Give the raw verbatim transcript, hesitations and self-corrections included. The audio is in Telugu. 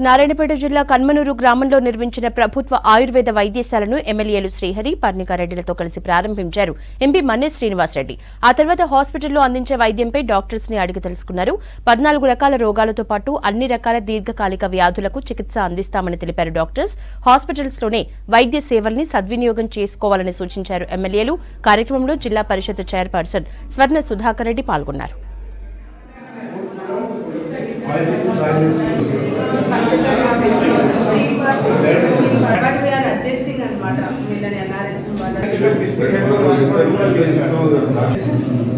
నారాయణపేట జిల్లా కన్మనూరు గ్రామంలో నిర్మించిన ప్రభుత్వ ఆయుర్వేద వైద్యశాలను ఎమ్మెల్యేలు శ్రీహరి పర్ణికారెడ్డిలతో కలిసి ప్రారంభించారు ఎంపీ మన్నే శ్రీనివాసరెడ్డి. ఆ తర్వాత హాస్పిటల్లో అందించే వైద్యంపై డాక్టర్స్ ని అడిగి తెలుసుకున్నారు. పద్నాలుగు రకాల రోగాలతో పాటు అన్ని రకాల దీర్ఘకాలిక వ్యాధులకు చికిత్స అందిస్తామని తెలిపారు డాక్టర్స్. హాస్పిటల్స్ లోనే వైద్య సేవల్ని సద్వినియోగం చేసుకోవాలని సూచించారు ఎమ్మెల్యేలు. కార్యక్రమంలో జిల్లా పరిషత్ చైర్పర్సన్ స్వర్ణ సుధాకర్ రెడ్డి పాల్గొన్నారు. But we are adjusting and what we are